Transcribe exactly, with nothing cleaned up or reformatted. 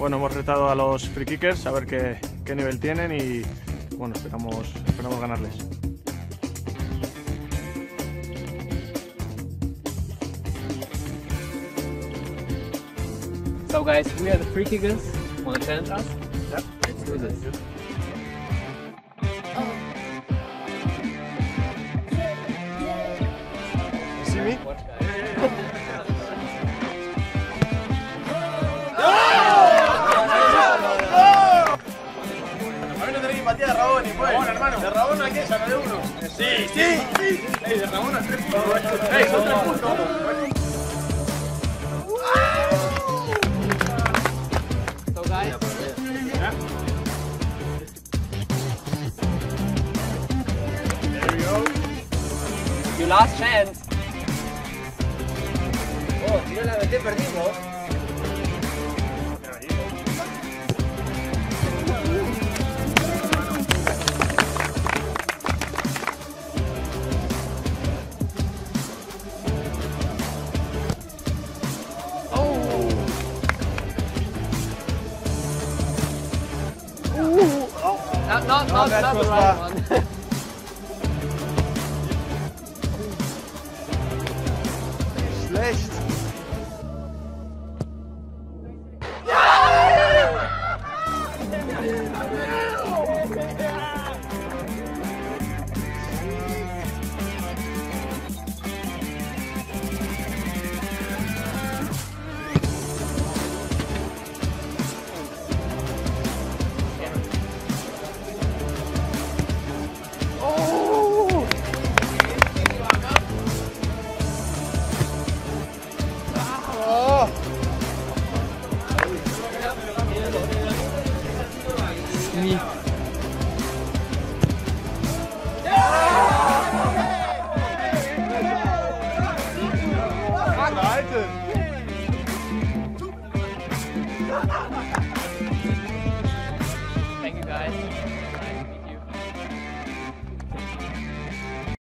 Bueno, hemos retado a los free kickers a ver qué, qué nivel tienen y bueno, esperamos, esperamos ganarles. So guys, we are the free kickers. Wanna challenge us? Yep. Let's do this. You see me? Watch, guys. A ver, no tenés empatía de Rabón, ni pues. Hermano, de Rabón no hay que, ya no de uno. Sí, sí, sí. Ey, de Rabón a tres puntos. Ey, son tres puntos. So guys, There we go. your last chance. Oh, si no la meté, perdimos. Not, not, not, that's not the was right bad. one. Schlecht. Me. Alter.